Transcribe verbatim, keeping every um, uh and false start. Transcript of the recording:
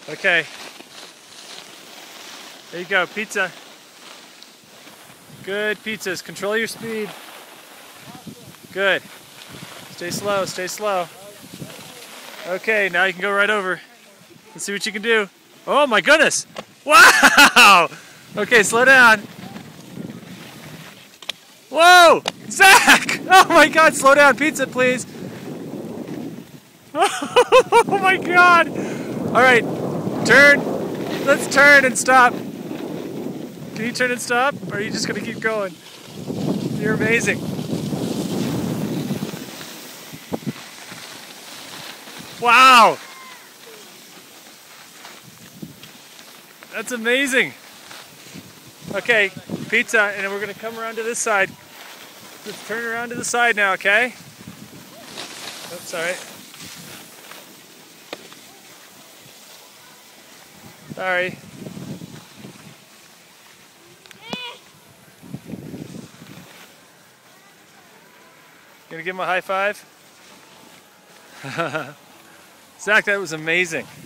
Okay. There you go, pizza. Good pizzas. Control your speed. Good. Stay slow, stay slow. Okay, now you can go right over. Let's see what you can do. Oh my goodness! Wow! Okay, slow down. Whoa! Zack! Oh my god, slow down. Pizza, please. Oh my god! Alright, turn. Let's turn and stop. Can you turn and stop? Or are you just going to keep going? You're amazing. Wow! That's amazing. Okay, pizza, and then we're going to come around to this side. Let's turn around to the side now, okay? Oops, sorry. Sorry. Gonna give him a high five? Zack, that was amazing.